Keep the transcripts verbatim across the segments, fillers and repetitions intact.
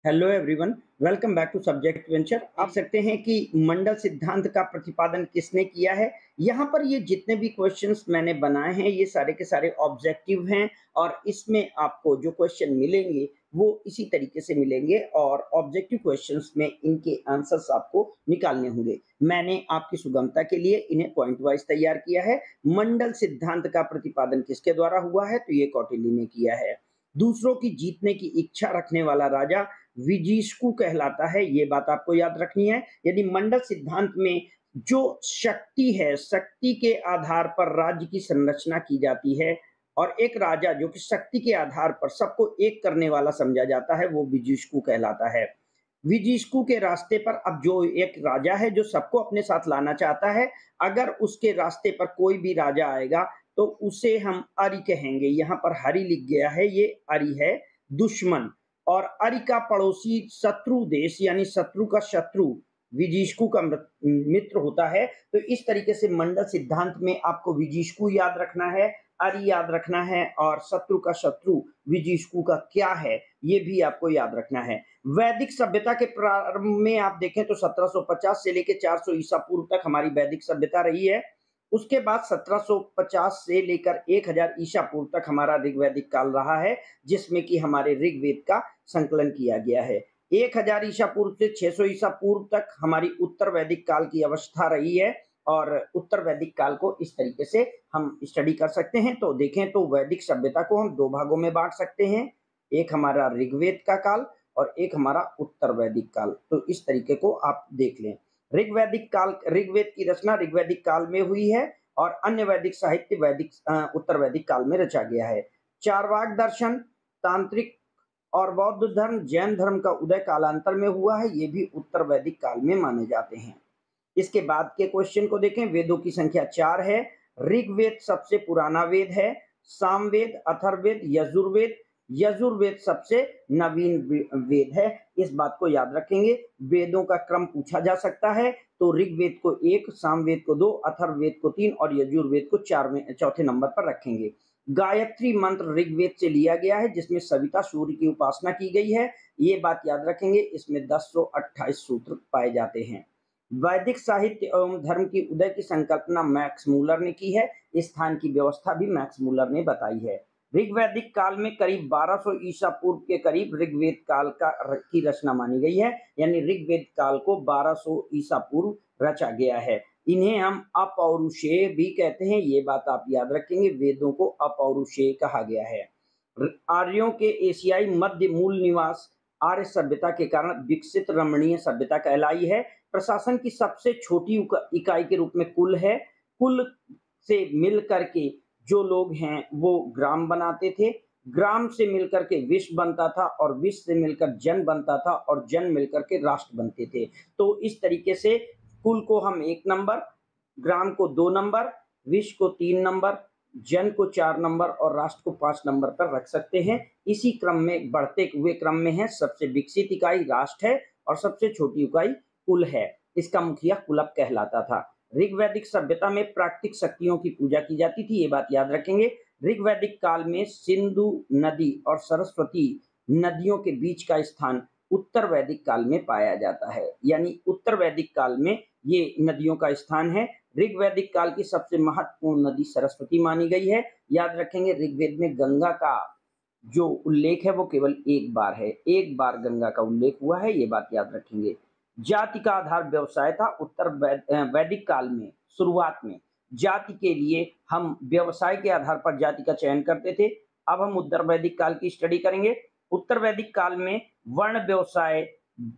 Hello everyone, welcome back to subject venture. आप सकते हैं कि मंडल सिद्धांत का प्रतिपादन किसने किया है। यहाँ पर ये जितने भी क्वेश्चंस मैंने बनाए हैं ये सारे के सारे ऑब्जेक्टिव हैं और इसमें आपको जो क्वेश्चन मिलेंगे वो इसी तरीके से मिलेंगे और ऑब्जेक्टिव क्वेश्चंस में इनके आंसर्स आपको निकालने होंगे। मैंने आपकी सुगमता के लिए इन्हें पॉइंट वाइज तैयार किया है। मंडल सिद्धांत का प्रतिपादन किसके द्वारा हुआ है, तो ये कौटिल्य ने किया है। दूसरों की जीतने की इच्छा रखने वाला राजा विजिष्कु कहलाता है, ये बात आपको याद रखनी है। यदि मंडल सिद्धांत में जो शक्ति है, शक्ति के आधार पर राज्य की संरचना की जाती है और एक राजा जो कि शक्ति के आधार पर सबको एक करने वाला समझा जाता है, वो विजिष्कु कहलाता है। विजिष्कु के रास्ते पर अब जो एक राजा है जो सबको अपने साथ लाना चाहता है, अगर उसके रास्ते पर कोई भी राजा आएगा तो उसे हम अरि कहेंगे। यहाँ पर हरि लिख गया है, ये अरि है दुश्मन, और अरि का पड़ोसी शत्रु देश यानी शत्रु का शत्रु विजिष्कु का मित्र होता है। तो इस तरीके से मंडल सिद्धांत में आपको विजिष्कु याद रखना है, अरि याद रखना है और शत्रु का शत्रु विजिष्कु का क्या है ये भी आपको याद रखना है। वैदिक सभ्यता के प्रारंभ में आप देखें तो सत्रह सौ पचास से लेकर चार सौ ईसा पूर्व तक हमारी वैदिक सभ्यता रही है। उसके बाद सत्रह सौ पचास से लेकर एक हज़ार ईसा पूर्व तक हमारा ऋग्वैदिक काल रहा है, जिसमें कि हमारे ऋग्वेद का संकलन किया गया है। एक हज़ार ईसा पूर्व से छह सौ ईसा पूर्व तक हमारी उत्तर वैदिक काल की अवस्था रही है और उत्तर वैदिक काल को इस तरीके से हम स्टडी कर सकते हैं। तो देखें तो वैदिक सभ्यता को हम दो भागों में बांट सकते हैं, एक हमारा ऋग्वेद का काल और एक हमारा उत्तर वैदिक काल। तो इस तरीके को आप देख लें। ऋग्वैदिक काल, ऋग्वेद की रचना ऋग्वैदिक काल में हुई है और अन्य वैदिक साहित्य वैदिक उत्तर वैदिक काल में रचा गया है। चारवाक दर्शन, तांत्रिक और बौद्ध धर्म, जैन धर्म का उदय कालांतर में हुआ है, ये भी उत्तर वैदिक काल में माने जाते हैं। इसके बाद के क्वेश्चन को देखें। वेदों की संख्या चार है। ऋग्वेद सबसे पुराना वेद है, सामवेद, अथर्ववेद, यजुर्वेद। यजुर्वेद सबसे नवीन वेद है, इस बात को याद रखेंगे। वेदों का क्रम पूछा जा सकता है तो ऋग्वेद को एक, सामवेद को दो, अथर्ववेद को तीन और यजुर्वेद को चार में चौथे नंबर पर रखेंगे। गायत्री मंत्र ऋग्वेद से लिया गया है जिसमें सविता सूर्य की उपासना की गई है, ये बात याद रखेंगे। इसमें दस सौ अट्ठाईस सूत्र पाए जाते हैं। वैदिक साहित्य एवं धर्म की उदय की संकल्पना मैक्स मूलर ने की है, स्थान की व्यवस्था भी मैक्स मूलर ने बताई है। ऋग्वैदिक काल में करीब बारह सौ ईसा पूर्व के करीब ऋग्वेद काल का की रचना मानी गई है, यानी ऋग्वेद काल को बारह सौ ईसा पूर्व रचा गया है। इन्हें हम अपौरुषेय भी कहते हैं, ये बात आप याद रखेंगे। वेदों को अपौरुषेय कहा गया है। आर्यों के एशियाई मध्य मूल निवास आर्य सभ्यता के कारण विकसित रमणीय सभ्यता कहलाई है। प्रशासन की सबसे छोटी इकाई के रूप में कुल है। कुल से मिल करके जो लोग हैं वो ग्राम बनाते थे, ग्राम से मिलकर के विश्व बनता था और विश्व से मिलकर जन बनता था और जन मिलकर के राष्ट्र बनते थे। तो इस तरीके से कुल को हम एक नंबर, ग्राम को दो नंबर, विश्व को तीन नंबर, जन को चार नंबर और राष्ट्र को पांच नंबर पर रख सकते हैं। इसी क्रम में बढ़ते हुए क्रम में है, सबसे विकसित इकाई राष्ट्र है और सबसे छोटी इकाई कुल है। इसका मुखिया कुलप कहलाता था। ऋग्वैदिक सभ्यता में प्राकृतिक शक्तियों की पूजा की जाती थी, ये बात याद रखेंगे। ऋग्वैदिक काल में सिंधु नदी और सरस्वती नदियों के बीच का स्थान उत्तर वैदिक काल में पाया जाता है, यानी उत्तर वैदिक काल में ये नदियों का स्थान है। ऋग्वैदिक काल की सबसे महत्वपूर्ण नदी सरस्वती मानी गई है। याद रखेंगे ऋग्वेद में गंगा का जो उल्लेख है वो केवल एक बार है, एक बार गंगा का उल्लेख हुआ है, ये बात याद रखेंगे। जाति का आधार व्यवसाय था उत्तर वैदिक काल में। शुरुआत में जाति के लिए हम व्यवसाय के आधार पर जाति का चयन करते थे। अब हम उत्तर वैदिक काल की स्टडी करेंगे। उत्तर वैदिक काल में वर्ण व्यवसाय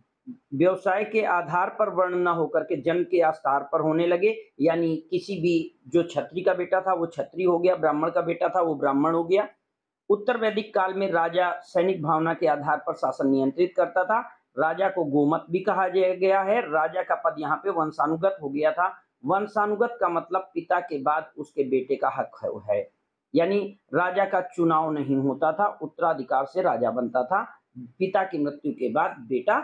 व्यवसाय के आधार पर वर्ण न होकर के जन्म के आधार पर होने लगे, यानी किसी भी जो क्षत्रिय का बेटा था वो क्षत्रिय हो गया, ब्राह्मण का बेटा था वो ब्राह्मण हो गया। उत्तर वैदिक काल में राजा सैनिक भावना के आधार पर शासन नियंत्रित करता था। राजा को गोमत भी कहा गया है। राजा का पद यहाँ पे वंशानुगत हो गया था। वंशानुगत का मतलब पिता के बाद उसके बेटे का हक है, यानी राजा का चुनाव नहीं होता था, उत्तराधिकार से राजा बनता था। पिता की मृत्यु के बाद बेटा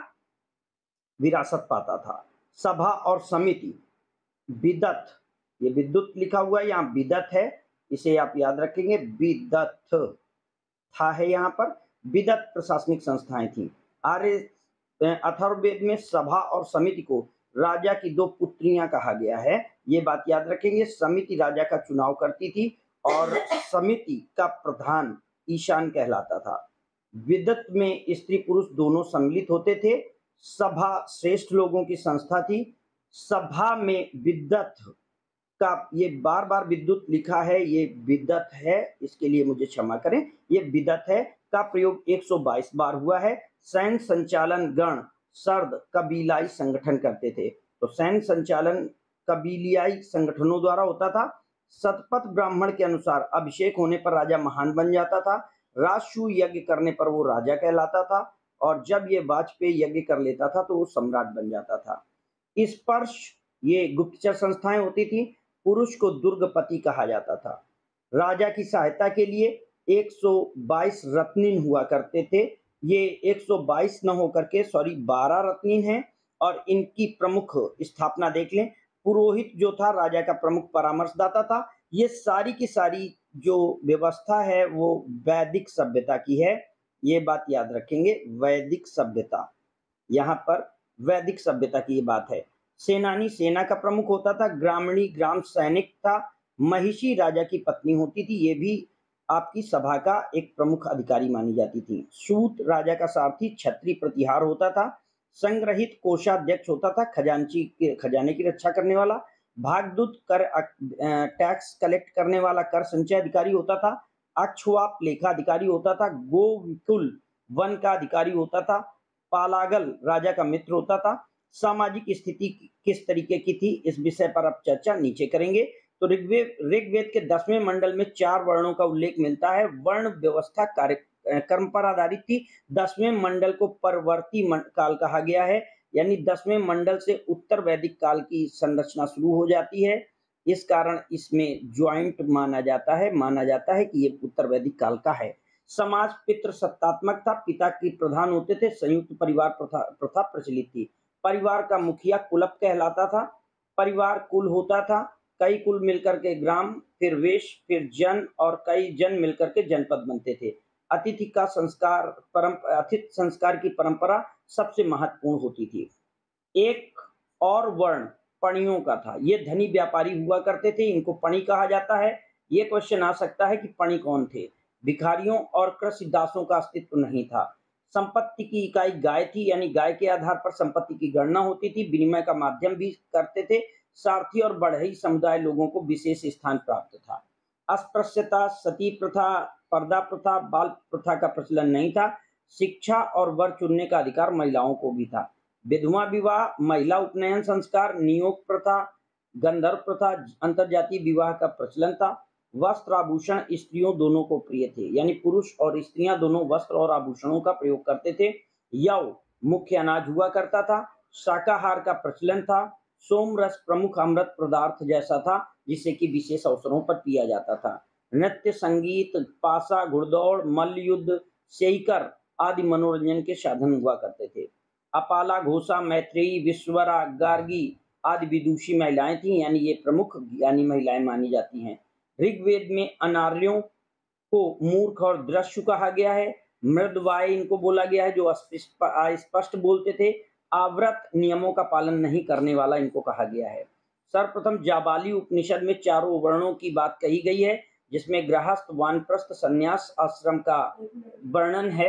विरासत पाता था। सभा और समिति, विदत, ये विद्युत लिखा हुआ है यहाँ विदत है, इसे आप याद रखेंगे। विदत था है यहाँ पर। विदत प्रशासनिक संस्थाएं थी। आर्य अथर्ववेद में सभा और समिति को राजा की दो पुत्रियां कहा गया है। ये बात याद रखेंगे। समिति राजा का चुनाव करती थी और समिति का प्रधान ईशान कहलाता था। विदत में स्त्री पुरुष दोनों सम्मिलित होते थे। सभा श्रेष्ठ लोगों की संस्था थी। सभा में विदत का, ये बार बार विद्युत लिखा है, ये विदत है, इसके लिए मुझे क्षमा करें, ये विदत है का प्रयोग एक सौ बाईस बार हुआ है। सैन्य संचालन गण सर्द कबीलाई संगठन करते थे, तो सैन्य संचालन कबीलियाई संगठनों द्वारा होता था। सतपथ ब्राह्मण के अनुसार अभिषेक होने पर राजा महान बन जाता था। राजसूय यज्ञ करने पर वो राजा कहलाता था, और जब ये वाजपेयी यज्ञ कर लेता था तो वो सम्राट बन जाता था। स्पर्श, ये गुप्तचर संस्थाएं होती थी। पुरुष को दुर्गपति कहा जाता था। राजा की सहायता के लिए एक सौ बाईस रत्निन हुआ करते थे। ये एक सौ बाईस न होकर के सॉरी बारह रत्निन हैं, और इनकी प्रमुख स्थापना देख लें। पुरोहित जो था राजा का प्रमुख परामर्शदाता था। ये सारी की सारी जो व्यवस्था है वो वैदिक सभ्यता की है, ये बात याद रखेंगे। वैदिक सभ्यता, यहाँ पर वैदिक सभ्यता की ये बात है। सेनानी सेना का प्रमुख होता था। ग्रामीणी ग्राम सैनिक था। महिषी राजा की पत्नी होती थी, ये भी आपकी सभा का एक प्रमुख अधिकारी मानी जाती थी। सूत राजा का सारथी। छत्री प्रतिहार होता था। संग्रहित कोषाध्यक्ष होता था, खजांची के खजाने की रक्षा करने वाला। भागदूत कर टैक्स कलेक्ट करने वाला कर संचय अधिकारी होता था। अक्षवाप लेखा अधिकारी होता था। गोविकुल वन का अधिकारी होता था। पालागल राजा का मित्र होता था। सामाजिक स्थिति किस तरीके की थी, इस विषय पर अब चर्चा नीचे करेंगे। तो ऋग्वेद ऋग्वेद के दसवें मंडल में चार वर्णों का उल्लेख मिलता है। वर्ण व्यवस्था कार्य कर्म पर आधारित थी। दसवें मंडल को परवर्ती काल कहा गया है, यानी दसवें मंडल से उत्तर वैदिक काल की संरचना शुरू हो जाती है। इस कारण इसमें ज्वाइंट माना जाता है माना जाता है कि ये उत्तर वैदिक काल का है। समाज पितृ सत्तात्मक था। पिता की प्रधान होते थे। संयुक्त परिवार प्रथा प्रथा प्रचलित थी। परिवार का मुखिया कुलप कहलाता था। परिवार कुल होता था। कई कुल मिलकर के ग्राम, फिर वेश, फिर जन, और कई जन मिलकर के जनपद बनते थे। अतिथि का संस्कार परम अतिथि संस्कार की परंपरा सबसे महत्वपूर्ण होती थी। एक और वर्ण पणियों का था। ये धनी व्यापारी हुआ करते थे, इनको पणि कहा जाता है। ये क्वेश्चन आ सकता है कि पणि कौन थे। भिखारियों और कृषि दासों का अस्तित्व नहीं था। संपत्ति की इकाई गाय थी, यानी गाय के आधार पर संपत्ति की गणना होती थी। विनिमय का माध्यम भी करते थे। सारथी और बढ़ई समुदाय लोगों को विशेष स्थान प्राप्त था। अस्पृश्यता, सती प्रथा, पर्दा प्रथा, बाल प्रथा का प्रचलन नहीं था। शिक्षा और वर चुनने का अधिकार महिलाओं को भी था। विधवा विवाह, महिला उपनयन संस्कार, नियोग प्रथा, गंधर्व प्रथा, अंतरजातीय विवाह का प्रचलन था। वस्त्र आभूषण स्त्रियों दोनों को प्रिय थे, यानी पुरुष और स्त्रियां दोनों वस्त्र और आभूषणों का प्रयोग करते थे। यव मुख्य अनाज हुआ करता था। शाकाहार का प्रचलन था। सोम रस प्रमुख अमृत पदार्थ जैसा था, जिसे कि विशेष अवसरों पर पिया जाता था। नृत्य, संगीत, पासा, घुड़दौड़, मल्ल युद्ध, सेईकर आदि मनोरंजन के साधन हुआ करते थे। अपाला, घोषा, मैत्रेयी, विश्वरा, गार्गी आदि विदुषी महिलाएं थीं, यानी ये प्रमुख ज्ञानी महिलाएं मानी जाती हैं। ऋग्वेद में अनार्यों को मूर्ख और दृश्य कहा गया है। मृदवाय इनको बोला गया है, जो अस्पष्ट बोलते थे। आवृत नियमों का पालन नहीं करने वाला इनको कहा गया है। सर्वप्रथम जाबाली उपनिषद में चारों वर्णों की बात कही गई है, जिसमें गृहस्थ, वानप्रस्थ, संन्यास आश्रम का वर्णन है।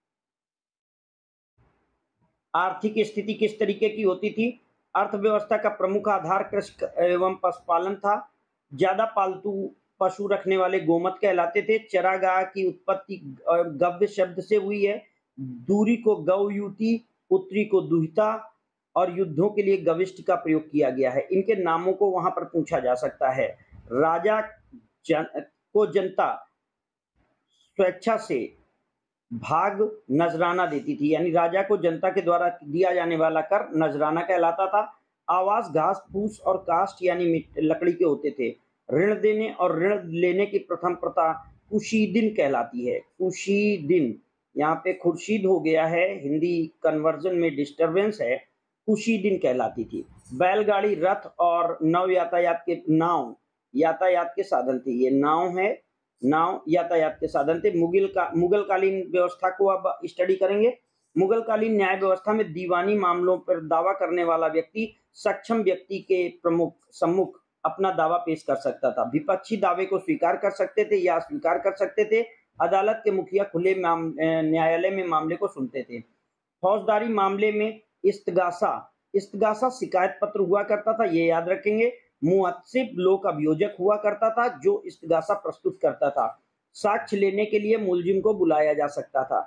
आर्थिक स्थिति किस तरीके की होती थी। अर्थव्यवस्था का प्रमुख आधार कृषि एवं पशुपालन था। ज्यादा पालतू पशु रखने वाले गोमत कहलाते थे। चरागाह की उत्पत्ति गव्य शब्द से हुई है। दूरी को गौयुति, पुत्री को दुहिता, और युद्धों के लिए गविष्ठ का प्रयोग किया गया है। इनके नामों को वहां पर पूछा जा सकता है। राजा जन, को जनता स्वेच्छा से भाग नजराना देती थी, यानी राजा को जनता के द्वारा दिया जाने वाला कर नजराना कहलाता था। आवास घास फूस और काष्ठ यानी लकड़ी के होते थे। ऋण देने और ऋण लेने की प्रथम प्रथा कुशीदिन कहलाती है। कुशीदिन, यहाँ पे खुर्शीद हो गया है, हिंदी कन्वर्जन में डिस्टरबेंस है। कुशीदिन कहलाती थी। बैलगाड़ी, रथ और नव यातायात के नाव यातायात के साधन थे। ये नाव है, नाव यातायात के साधन थे। मुगल का मुगल कालीन व्यवस्था को अब स्टडी करेंगे। मुगलकालीन न्याय व्यवस्था में दीवानी मामलों पर दावा करने वाला व्यक्ति सक्षम व्यक्ति के प्रमुख सम्मुख अपना दावा पेश कर सकता था। विपक्षी दावे को स्वीकार कर सकते थे या अस्वीकार कर सकते थे। अदालत के मुखिया खुले न्यायालय में मामले को सुनते थे। फौजदारी मामले में इस्तगासा इस्तगासा शिकायत पत्र हुआ करता था, ये याद रखेंगे। मुअत्सिब लोक अभियोजक हुआ करता था जो इस्तगासा प्रस्तुत करता था। साक्ष्य लेने के लिए मुलजिम को बुलाया जा सकता था।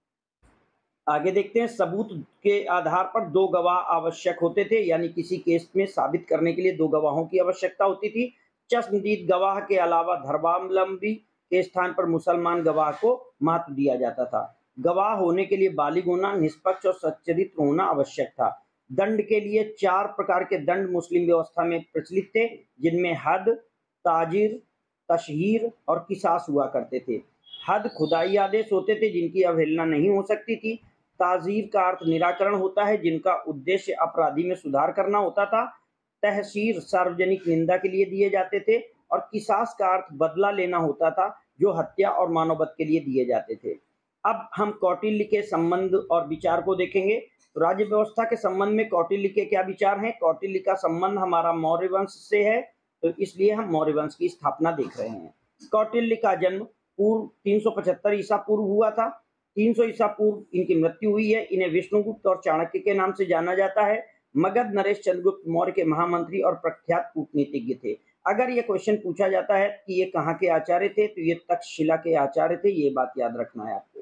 आगे देखते हैं, सबूत के आधार पर दो गवाह आवश्यक होते थे, यानी किसी केस में साबित करने के लिए दो गवाहों की आवश्यकता होती थी। चश्मदीद गवाह के अलावा धर्मावलंबी के स्थान पर मुसलमान गवाह को महत्व दिया जाता था। गवाह होने के लिए बालिग होना, निष्पक्ष और सच्चरित्र होना आवश्यक था। दंड के लिए चार प्रकार के दंड मुस्लिम व्यवस्था में प्रचलित थे, जिनमें हद, ताजीर, तशहीर और किसास हुआ करते थे। हद खुदाई आदेश होते थे जिनकी अवहेलना नहीं हो सकती थी। ताजीर का अर्थ निराकरण होता है, जिनका उद्देश्य अपराधी में सुधार करना होता था। तहसीर सार्वजनिक निंदा के लिए दिए जाते थे और किसास का अर्थ बदला लेना होता था, जो हत्या और मानववध के लिए दिए जाते थे। अब हम कौटिल्य के संबंध और विचार को देखेंगे। तो राज्य व्यवस्था के संबंध में कौटिल्य के क्या विचार हैं? कौटिल्य का संबंध हमारा मौर्य वंश से है, तो इसलिए हम मौर्य वंश की स्थापना देख रहे हैं। कौटिल्य का जन्म पूर्व तीन सौ पचहत्तर ईसा पूर्व हुआ था। तीन सौ ईसा पूर्व इनकी मृत्यु हुई है। इन्हें विष्णुगुप्त और चाणक्य के नाम से जाना जाता है। मगध नरेश चंद्रगुप्त मौर्य के महामंत्री और प्रख्यात कूटनीतिज्ञ थे। अगर ये क्वेश्चन पूछा जाता है कि ये कहाँ के आचार्य थे, तो ये तक्षशिला के आचार्य थे। ये बात याद रखना है आपको।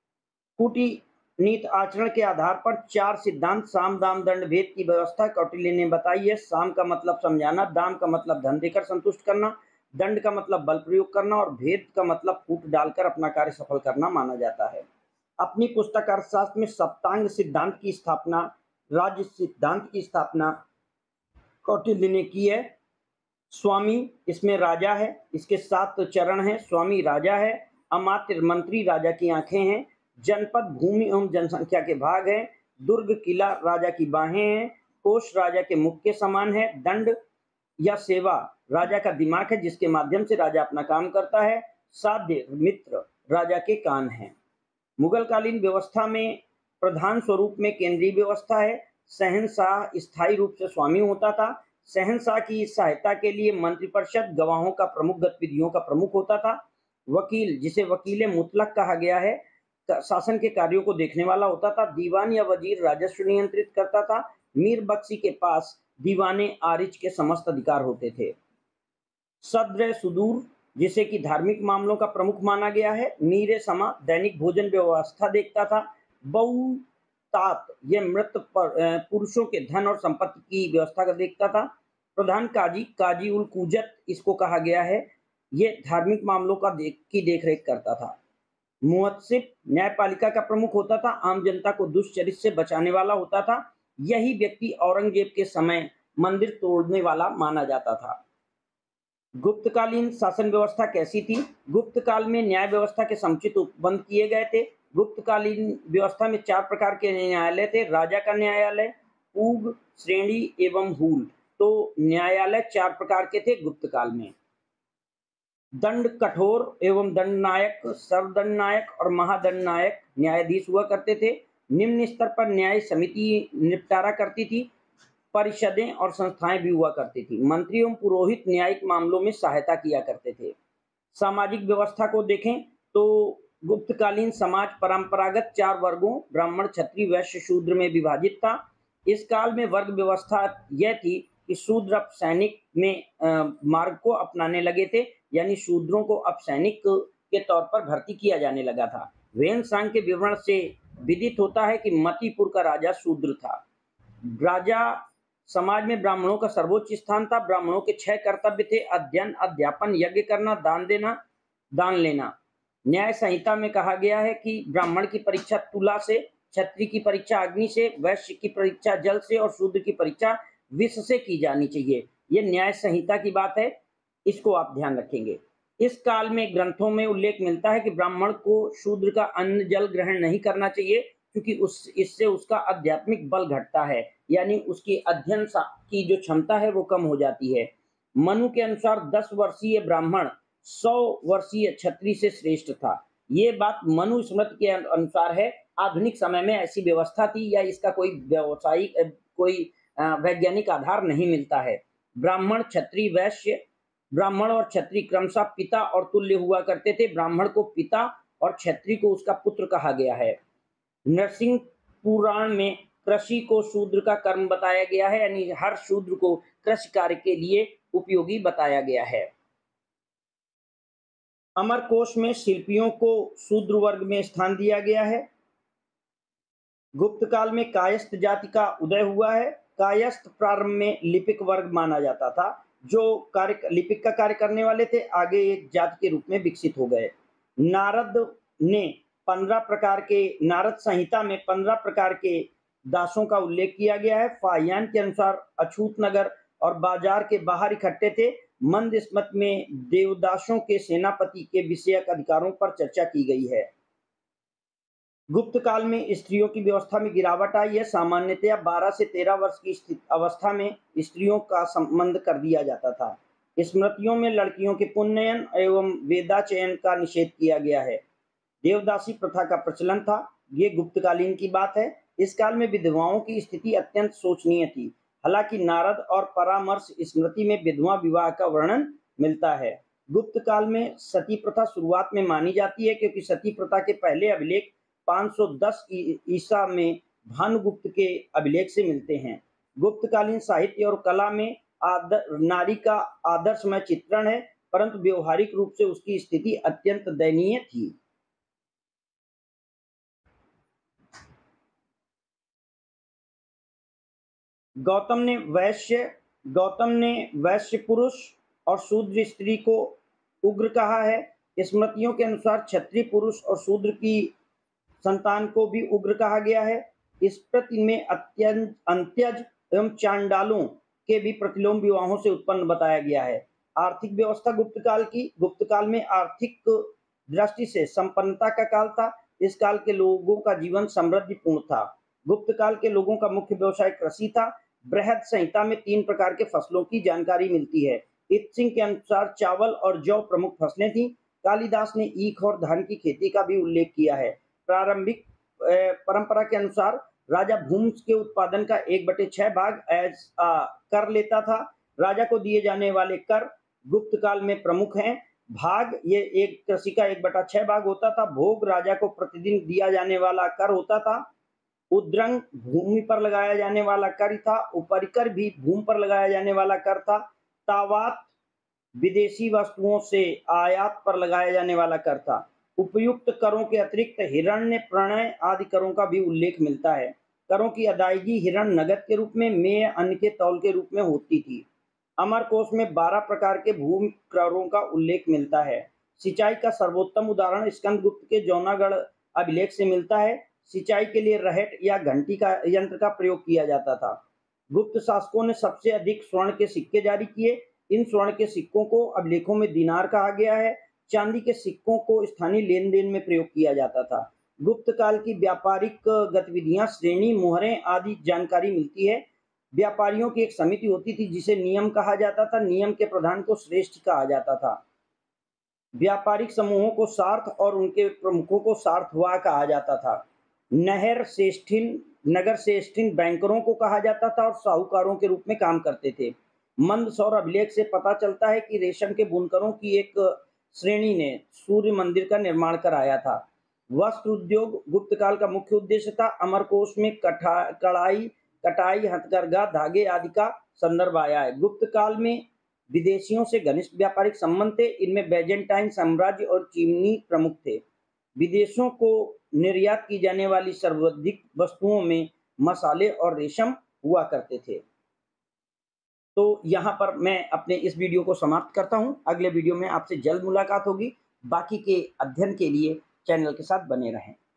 कूटनीति आचरण के आधार पर चार सिद्धांत साम दाम दंड भेद की व्यवस्था कौटिल्य ने बताई है। साम का मतलब समझाना, दाम का मतलब धन देकर संतुष्ट करना, दंड का मतलब बल प्रयोग करना और भेद का मतलब फूट डालकर अपना कार्य सफल करना माना जाता है। अपनी पुस्तक अर्थशास्त्र में सप्तांग सिद्धांत की स्थापना, राज्य सिद्धांत की स्थापना कौटिल्य ने की है। स्वामी इसमें राजा है, इसके सात चरण हैं। स्वामी राजा है, अमात्य मंत्री राजा की आंखें हैं, जनपद भूमि एवं जनसंख्या के भाग हैं, दुर्ग किला राजा की बाहें हैं, कोष राजा के मुख के समान है, दंड या सेवा राजा का दिमाग है जिसके माध्यम से राजा अपना काम करता है, साध्य मित्र राजा के कान हैं। मुगलकालीन व्यवस्था में प्रधान स्वरूप में केंद्रीय व्यवस्था है। शहंशाह स्थायी रूप से स्वामी होता था। शहंशाह की सहायता के लिए मंत्रिपरिषद गवाहों का प्रमुख गतिविधियों का प्रमुख होता था। वकील, जिसे वकील मुतलक कहा गया है, शासन के कार्यों को देखने वाला होता था। दीवान या वजीर राजस्व नियंत्रित करता था। मीर बख्शी के पास दीवाने आरिज के समस्त अधिकार होते थे। सद्र सुदूर, जिसे कि धार्मिक मामलों का प्रमुख माना गया है। मीर समा दैनिक भोजन व्यवस्था देखता था। बहुतात, यह मृत पुरुषों के धन और संपत्ति की व्यवस्था का देखता था। प्रधान काजी, काजी उल कुजत इसको कहा गया है, यह धार्मिक मामलों का देख की देखरेख करता था। मुअत्सिब न्यायपालिका का प्रमुख होता था, आम जनता को दुष्चरित्र से बचाने वाला होता था। यही व्यक्ति औरंगजेब के समय मंदिर तोड़ने वाला माना जाता था। गुप्तकालीन शासन व्यवस्था कैसी थी? गुप्त काल में न्याय व्यवस्था के समुचित उपबंध किए गए थे। गुप्तकालीन व्यवस्था में चार प्रकार के न्यायालय थे। राजा का न्यायालय, पूग, श्रेणी एवं हूल। तो न्यायालय चार प्रकार के थे गुप्त काल में। दंड कठोर एवं दंडनायक, सर्वदंडनायक और महादंडनायक न्यायाधीश हुआ करते थे। निम्न स्तर पर न्याय समिति निपटारा करती थी। परिषदें और संस्थाएं भी हुआ करती थी। मंत्री एवं पुरोहित न्यायिक मामलों में सहायता किया करते थे। सामाजिक व्यवस्था को देखें तो गुप्तकालीन समाज परंपरागत चार वर्गों ब्राह्मण, क्षत्रिय, वैश्य, शूद्र में विभाजित था। इस काल में वर्ग व्यवस्था यह थी कि शूद्र अब सैनिक में आ, मार्ग को अपनाने लगे थे, यानी शूद्रों को अब सैनिक के तौर पर भर्ती किया जाने लगा था। वेन सांग के विवरण से विदित होता है कि मतिपुर का राजा शूद्र था। राजा समाज में ब्राह्मणों का सर्वोच्च स्थान था। ब्राह्मणों के छह कर्तव्य थे: अध्ययन, अध्यापन, यज्ञ करना, दान देना, दान लेना। न्याय संहिता में कहा गया है कि ब्राह्मण की परीक्षा तुला से, क्षत्रिय की परीक्षा अग्नि से, वैश्य की परीक्षा जल से और शूद्र की परीक्षा विष से की जानी चाहिए। यह न्याय संहिता की बात है, इसको आप ध्यान रखेंगे। इस काल में ग्रंथों में उल्लेख मिलता है कि ब्राह्मण को शूद्र का अन्न जल ग्रहण नहीं करना चाहिए, क्योंकि उस इससे उसका आध्यात्मिक बल घटता है, यानी उसकी अध्ययन की जो क्षमता है वो कम हो जाती है। मनु के अनुसार दस वर्षीय ब्राह्मण सौ वर्षीय क्षत्रिय से श्रेष्ठ था। ये बात मनु स्मृति के अनुसार है। आधुनिक समय में ऐसी व्यवस्था थी या इसका कोई व्यावसायिक कोई वैज्ञानिक आधार नहीं मिलता है। ब्राह्मण, क्षत्रिय, वैश्य, ब्राह्मण और क्षत्रिय क्रमशः पिता और तुल्य हुआ करते थे। ब्राह्मण को पिता और क्षत्रिय को उसका पुत्र कहा गया है। नरसिंह पुराण में कृषि को शूद्र का कर्म बताया गया है, यानी हर शूद्र को कृषि कार्य के लिए उपयोगी बताया गया है। अमरकोश में शिल्पियों को शूद्र वर्ग में स्थान दिया गया है। गुप्त काल में कायस्थ जाति का उदय हुआ है। कायस्थ प्रारंभ में लिपिक वर्ग माना जाता था, जो कार्य लिपिक का कार्य करने वाले थे, आगे एक जाति के रूप में विकसित हो गए। नारद ने पंद्रह प्रकार के नारद संहिता में पंद्रह प्रकार के दासों का उल्लेख किया गया है। फाहियान के अनुसार अछूत नगर और बाजार के बाहर इकट्ठे थे। मंद स्मृत में देवदासों के सेनापति के विषयक अधिकारों पर चर्चा की गई है। गुप्त काल में स्त्रियों की व्यवस्था में गिरावट आई है। सामान्यतया बारह से तेरह वर्ष की स्थिति अवस्था में स्त्रियों का संबंध कर दिया जाता था। स्मृतियों में लड़कियों के पुनर्नयन एवं वेदाचयन का निषेध किया गया है। देवदासी प्रथा का प्रचलन था। ये गुप्तकालीन की बात है। इस काल में विधवाओं की स्थिति अत्यंत शोचनीय थी। हालांकि नारद और परामर्श स्मृति में विधवा विवाह का वर्णन मिलता है। गुप्त काल में सती प्रथा शुरुआत में मानी जाती है, क्योंकि सती प्रथा के पहले अभिलेख पाँच सौ दस ईसा में भानुगुप्त के अभिलेख से मिलते हैं। गुप्तकालीन साहित्य और कला में आदर, नारी का आदर्शमय चित्रण है, परंतु व्यवहारिक रूप से उसकी स्थिति अत्यंत दयनीय थी। गौतम ने वैश्य गौतम ने वैश्य पुरुष और शूद्र स्त्री को उग्र कहा है। स्मृतियों के अनुसार क्षत्रिय पुरुष और शूद्र की संतान को भी उग्र कहा गया है। इस प्रति में अत्यंत अंत्यज एवं चांडालों के भी प्रतिलोम विवाहों से उत्पन्न बताया गया है। आर्थिक व्यवस्था गुप्त काल की गुप्त काल में आर्थिक दृष्टि से संपन्नता का काल था। इस काल के लोगों का जीवन समृद्धिपूर्ण था। गुप्त काल के लोगों का मुख्य व्यवसाय कृषि था। बृहद संहिता में तीन प्रकार के फसलों की जानकारी मिलती है। इत सिंह के अनुसार चावल और जौ प्रमुख फसलें थीं। कालिदास ने ईख और धान की खेती का भी उल्लेख किया है। प्रारंभिक परंपरा के अनुसार राजा भूमि के उत्पादन का एक बटे छह भाग एज कर लेता था। राजा को दिए जाने वाले कर गुप्त काल में प्रमुख हैं। भाग ये एक कृषि का एक बटा छह भाग होता था। भोग राजा को प्रतिदिन दिया जाने वाला कर होता था। उद्रंग भूमि पर लगाया जाने वाला कर था। उपरिकर भी भूमि पर लगाया जाने वाला कर था। तावात विदेशी वस्तुओं से आयात पर लगाया जाने वाला कर था। उपयुक्त करों के अतिरिक्त हिरण्य प्रणय आदि करों का भी उल्लेख मिलता है। करों की अदायगी हिरण नगद के रूप में, मेय अन्न के तौल के रूप में होती थी। अमरकोश में बारह प्रकार के भूमि करों का उल्लेख मिलता है। सिंचाई का सर्वोत्तम उदाहरण स्कंदगुप्त के जौनागढ़ अभिलेख से मिलता है। सिंचाई के लिए रहट या घंटी का यंत्र का प्रयोग किया जाता था। गुप्त शासकों ने सबसे अधिक स्वर्ण के सिक्के जारी किए। इन स्वर्ण के सिक्कों को अभिलेखों में दिनार कहा गया है। चांदी के सिक्कों को स्थानीय लेन देन में प्रयोग किया जाता था। गुप्त काल की व्यापारिक गतिविधियां, श्रेणी, मोहरें आदि जानकारी मिलती है। व्यापारियों की एक समिति होती थी जिसे नियम कहा जाता था। नियम के प्रधान को श्रेष्ठ कहा जाता था। व्यापारिक समूहों को सार्थ और उनके प्रमुखों को सार्थवाह कहा जाता था। नहर श्रेष्ठिन नगर श्रेष्ठिन बैंकरों को कहा जाता था और साहूकारों के रूप में काम करते थे। मंदसौर अभिलेख से पता चलता है कि रेशम के बुनकरों की एक श्रेणी ने सूर्य मंदिर का निर्माण कराया था। वस्त्र उद्योग गुप्त काल का मुख्य उद्देश्य था। अमरकोश में कठा कढ़ाई कटाई, हथकरघा, धागे आदि का संदर्भ आया है। गुप्त काल में विदेशियों से घनिष्ठ व्यापारिक संबंध थे। इनमें बैजेंटाइन साम्राज्य और चीनी प्रमुख थे। विदेशों को निर्यात की जाने वाली सर्वाधिक वस्तुओं में मसाले और रेशम हुआ करते थे। तो यहाँ पर मैं अपने इस वीडियो को समाप्त करता हूँ। अगले वीडियो में आपसे जल्द मुलाकात होगी। बाकी के अध्ययन के लिए चैनल के साथ बने रहें।